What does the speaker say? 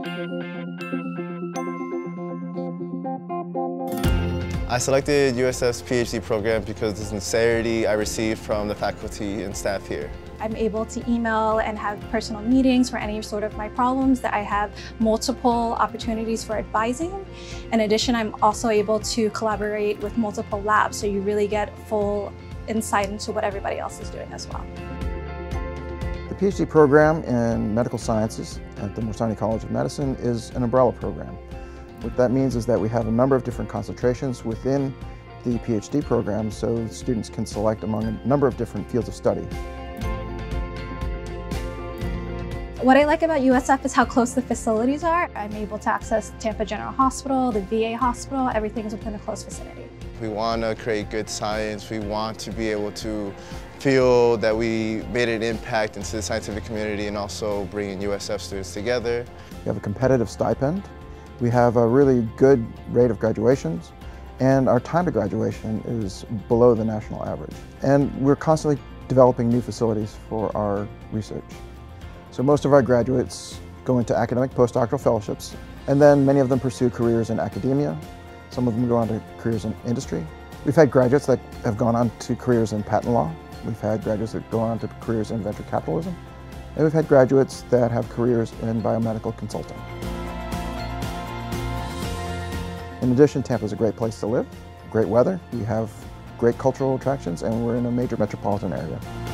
I selected USF's PhD program because of the sincerity I received from the faculty and staff here. I'm able to email and have personal meetings for any sort of my problems, that I have multiple opportunities for advising. In addition, I'm also able to collaborate with multiple labs, so you really get full insight into what everybody else is doing as well. The PhD program in medical sciences at the Morsani College of Medicine is an umbrella program. What that means is that we have a number of different concentrations within the PhD program, so students can select among a number of different fields of study. What I like about USF is how close the facilities are. I'm able to access Tampa General Hospital, the VA hospital, everything is within a close vicinity. We want to create good science. We want to be able to feel that we made an impact into the scientific community and also bringing USF students together. We have a competitive stipend. We have a really good rate of graduations, and our time to graduation is below the national average. And we're constantly developing new facilities for our research. So most of our graduates go into academic postdoctoral fellowships, and then many of them pursue careers in academia. Some of them go on to careers in industry. We've had graduates that have gone on to careers in patent law. We've had graduates that go on to careers in venture capitalism. And we've had graduates that have careers in biomedical consulting. In addition, Tampa is a great place to live, great weather, we have great cultural attractions, and we're in a major metropolitan area.